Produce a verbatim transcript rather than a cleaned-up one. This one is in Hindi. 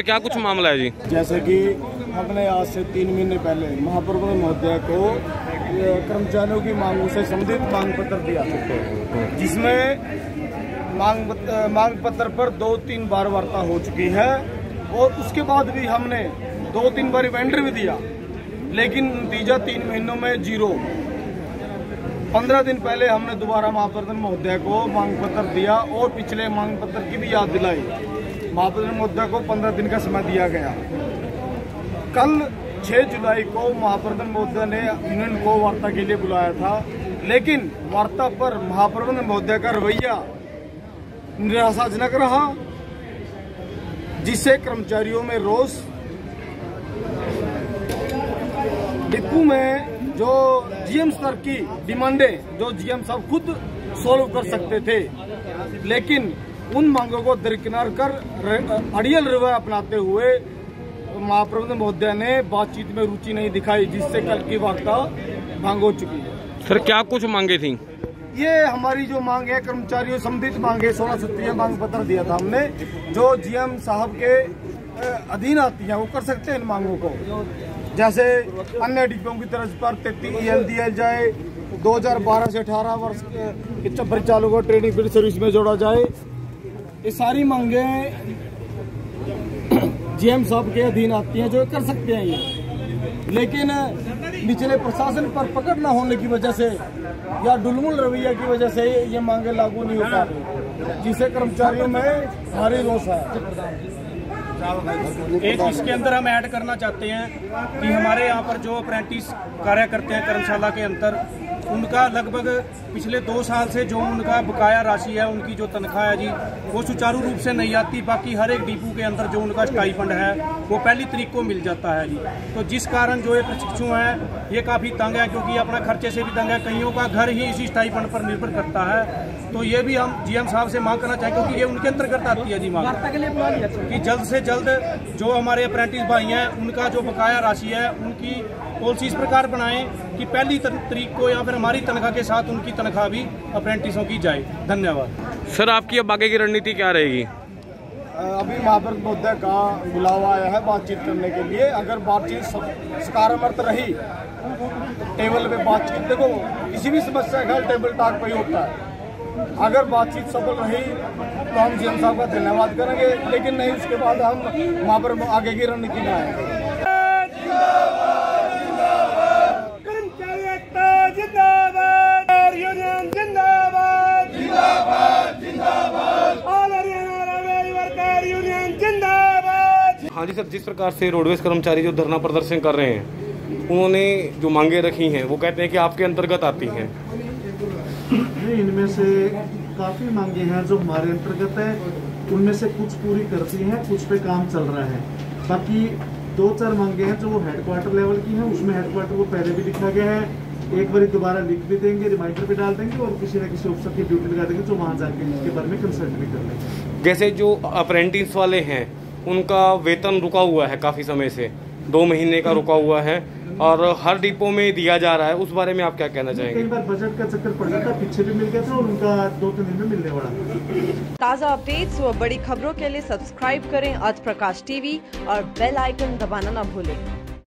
पे क्या कुछ मामला है जी? जैसे कि हमने आज से तीन महीने पहले महाप्रबंधक महोदय को कर्मचारियों की मांगों से संबंधित मांग पत्र दिया, जिसमें मांग मांग पत्र पर दो तीन बार वार्ता हो चुकी है और उसके बाद भी हमने दो तीन बार रिमाइंडर भी दिया, लेकिन नतीजा तीन महीनों में जीरो। पंद्रह दिन पहले हमने दोबारा महाप्रबंधक महोदय को मांग पत्र दिया और पिछले मांग पत्र की भी याद दिलाई। महाप्रबंधक महोदय को पंद्रह दिन का समय दिया गया। कल छह जुलाई को महाप्रबंधक महोदय ने यूनियन को वार्ता के लिए बुलाया था, लेकिन वार्ता पर महाप्रबंधक महोदय का रवैया निराशाजनक रहा, जिससे कर्मचारियों में रोष। डिपो में जो जीएम स्तर की डिमांडें जो जीएम साहब खुद सॉल्व कर सकते थे, लेकिन उन मांगों को दरकिनार कर अड़ियल रवैया अपनाते हुए महाप्रबंधक महोदय ने बातचीत में रुचि नहीं दिखाई, जिससे कल की वार्ता भंग हो चुकी है। सर क्या कुछ मांगे थी? ये हमारी जो मांग है कर्मचारियों संबंधित मांग है, सोलह सूत्रीय मांग पत्र दिया था हमने, जो जीएम साहब के अधीन आती है वो कर सकते हैं इन मांगों को। जैसे अन्य डिपों की तर्ज पर तैतीस ई एल दिया जाए, दो हज़ार बारह से अठारह वर्ष के परिचालकों को ट्रेनिंग फील्ड सर्विस में जोड़ा जाए। ये सारी मांगे जीएम साहब के अधीन आती हैं, जो कर सकते हैं ये, लेकिन निचले प्रशासन पर पकड़ न होने की वजह से या डुलमुल रवैया की वजह से ये मांगे लागू नहीं हो पा रही, जिससे कर्मचारियों में भारी रोष है। एक इसके अंदर हम ऐड करना चाहते हैं कि हमारे यहाँ पर जो अप्रेंटिस कार्य करते हैं कर्मशाला के अंदर, उनका लगभग पिछले दो साल से जो उनका बकाया राशि है, उनकी जो तनख्वाह है जी, वो सुचारू रूप से नहीं आती। बाकी हर एक डिपो के अंदर जो उनका स्टाइफंड है वो पहली तारीख को मिल जाता है जी। तो जिस कारण जो ये प्रशिक्षु हैं ये काफ़ी तंग है, क्योंकि अपना खर्चे से भी तंग है, कईयों का घर ही इसी स्टाइफंड पर निर्भर करता है। तो ये भी हम जीएम साहब से मांग करना चाहें, क्योंकि ये उनके अंतर्गत आती है जी मांग, कि जल्द से जल्द जो हमारे अप्रेंटिस भाई हैं उनका जो बकाया राशि है उनकी पॉलिसी इस प्रकार बनाएं कि पहली तारीख को या फिर हमारी तनख्वाह के साथ उनकी तनख्वाह भी अप्रेंटिसों की जाए। धन्यवाद। सर आपकी अब आगे की रणनीति क्या रहेगी? अभी महाप्रबंधक महोदय का बुलावा आया है बातचीत करने के लिए। अगर बातचीत सकारात्मक रही, टेबल पे बातचीत, देखो किसी भी समस्या का टेबल टॉक पे ही होता है। अगर बातचीत सफल रही तो हम सीएम साहब का धन्यवाद करेंगे, लेकिन नहीं उसके बाद हम वहाँ पर आगे की रणनीति बनाएंगे। हाँ जी सर, जिस प्रकार से रोडवेज कर्मचारी जो धरना प्रदर्शन कर रहे हैं, उन्होंने जो मांगे रखी हैं वो कहते हैं कि आपके अंतर्गत आती हैं। इनमें से काफ़ी मांगे हैं जो हमारे अंतर्गत है, उनमें से कुछ पूरी करती हैं, कुछ पे काम चल रहा है। बाकी दो चार मांगे हैं जो वो हेडक्वार्टर लेवल की हैं, उसमें हेडक्वार्टर को पहले भी लिखा गया है, एक बार दोबारा लिख भी देंगे, रिमाइंडर भी डाल देंगे और किसी न किसी ऑफिसर की ड्यूटी लगा देंगे जो वहाँ जाके इसके बारे में कंसल्ट भी कर लेंगे। जैसे जो अप्रेंटिस वाले हैं उनका वेतन रुका हुआ है काफ़ी समय से, दो महीने का रुका हुआ है और हर डिपो में दिया जा रहा है, उस बारे में आप क्या कहना चाहेंगे? कई बार बजट का चक्कर पड़ जाता, पीछे भी मिल गया था और उनका दो तीन दिन में मिलने वाला। ताज़ा अपडेट्स व बड़ी खबरों के लिए सब्सक्राइब करें आज प्रकाश टीवी और बेल आइकन दबाना न भूलें।